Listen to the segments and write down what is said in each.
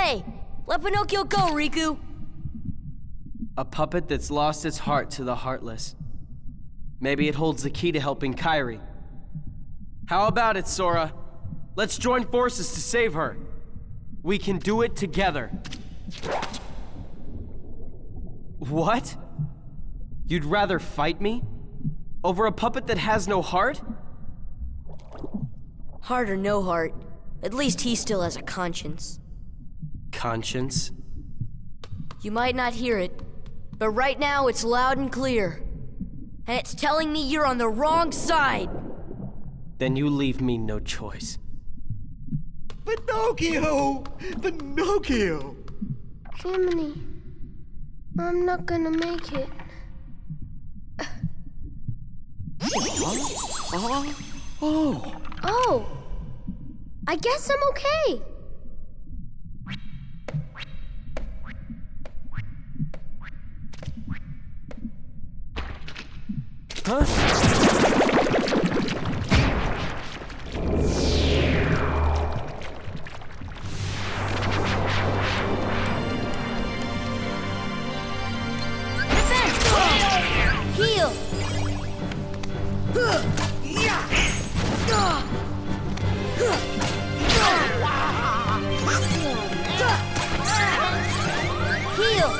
Hey, let Pinocchio go, Riku! A puppet that's lost its heart to the heartless. Maybe it holds the key to helping Kairi. How about it, Sora? Let's join forces to save her. We can do it together. What? You'd rather fight me? Over a puppet that has no heart? Heart or no heart, at least he still has a conscience. Conscience? You might not hear it, but right now it's loud and clear. And it's telling me you're on the wrong side! Then you leave me no choice. Pinocchio! Pinocchio! Jiminy, I'm not gonna make it. Oh, I guess I'm okay. Huh? Heal! Heal!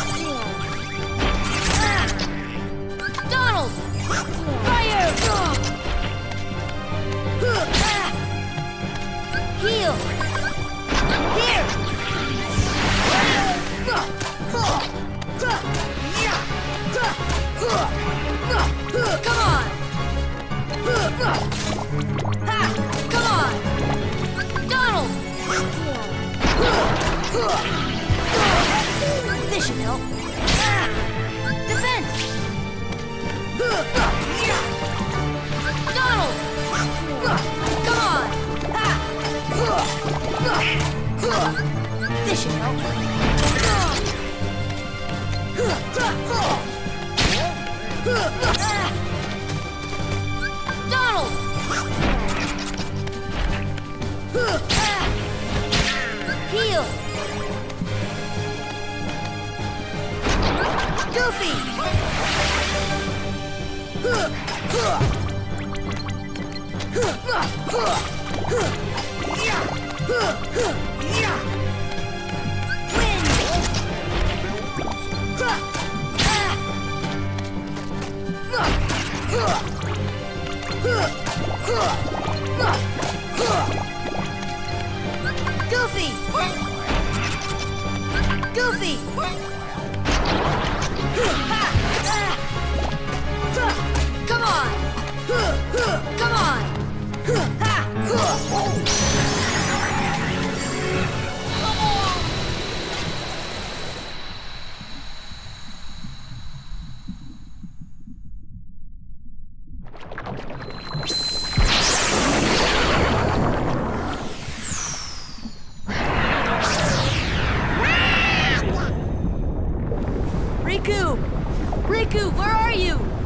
Donald! Fire! Heal! Here! Come on! Ha! Come on! Donald! This should help. Defense! Donald! Come on! Ha! This should help. Donald! Heal! Goofy! Goofy! Goofy! Come on! Come on! Riku! Riku, where are you?